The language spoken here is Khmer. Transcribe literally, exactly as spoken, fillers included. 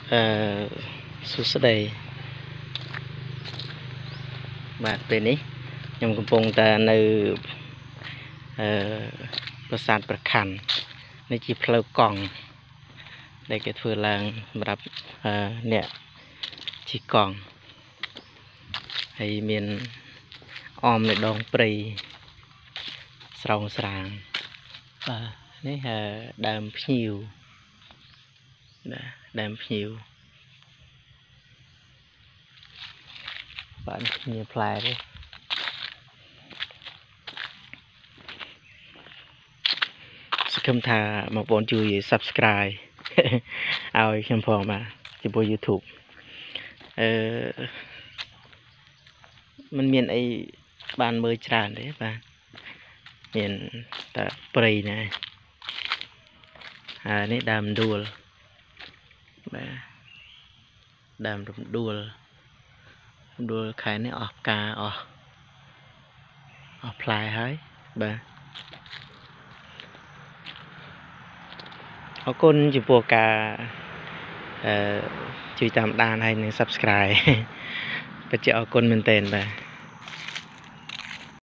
អឺសួស្តីបាទពេលនេះខ្ញុំកំពុងតែនៅអឺប្រាសាទព្រះខ័ននេះជាផ្លូវកង់ដែលគេធ្វើឡើងសម្រាប់អឺអ្នកជិះកង់ហើយមានអមនៅដងព្រៃស្រោងស្រាងបាទនេះដើមភ្ញៀវបាទដើមភ្ញៀវបាទមានផ្លែទេសង្ឃឹមថាបងប្អូនជួយ Subscribe ឲ្យខ្ញុំផងបាទចំពោះ YouTube អឺมันមានអីបានមើលច្រើនទេបាទមានតែព្រៃណាហើយនេះដើមដួលបាទដើមរំដួលដួលខែនេះអស់ផ្កាអស់អស់ផ្លែហើយបាទអរគុណចំពោះការអឺជួយតាមដានហើយនឹង Subscribe ពិតជាអរគុណមែនទែនបាទ